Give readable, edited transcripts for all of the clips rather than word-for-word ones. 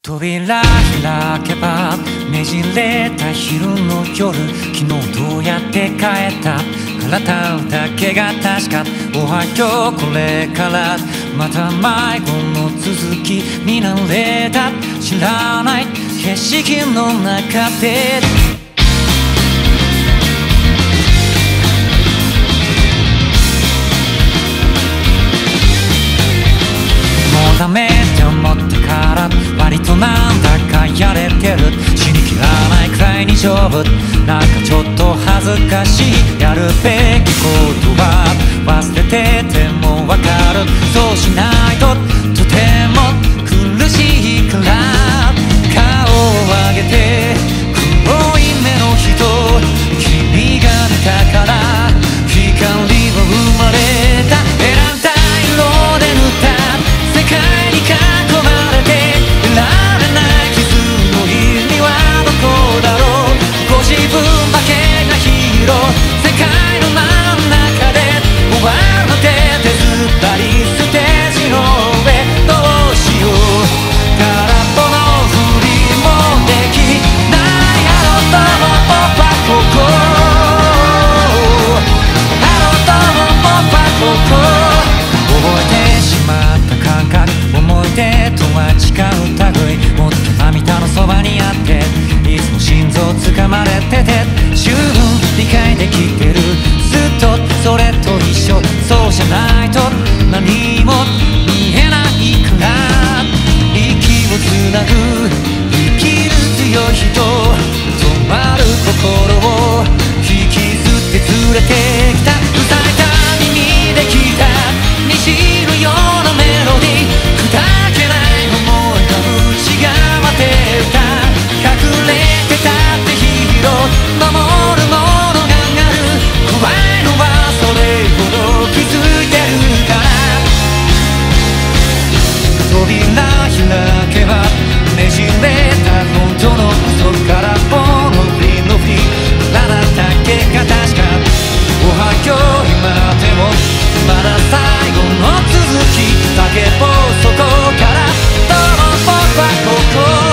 扉開けばねじれた昼の夜、昨日どうやって帰った体だけが確か。おはようこれからまた迷子の続きになれた。知らない景色の中でもうダメって思ってから割となんだかやれてる。死にきらないくらいに丈夫。なんかちょっと恥ずかしい。やるべきことは忘れててもわかる。そうしないととても苦しいから。顔を上げて黒い目の人、君が見たから光は生まれた。選んだ色で塗った世界に囲まれていられない傷の意味はどこだろう。ご自分だけがヒーロー。世界の真ん中で終わるので手ずったりステージの上どうしよう。空っぽのふりもできないあのとも僕はここ。あのとも僕はここ。覚えてしまった感覚、思い出とは違う類。もっと涙のそばにあっていつも心臓掴まれてて十分理解できてる。ずっとそれと一緒。そうじゃないと何も見えないから。息をつなぐ生きる強い人、止まる心を引きずって連れてきた。塞いだ耳で聞いた虹のようなメロディー、砕けない想いが内側で歌う。隠れてたってヒーロー、守るものがある。怖いのはそれほど気づいてるから。扉開けばねじれた本当の嘘からぼのフリのフリ、体だけが確か。おはよう今でもまだ最後の続き叫ぼうそこからどうも僕はここ。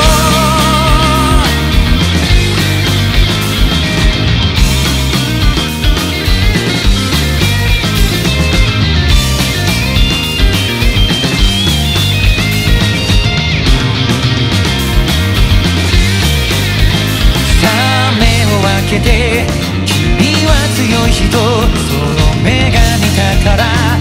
さあ目を開けて君は強い人、その目が似たから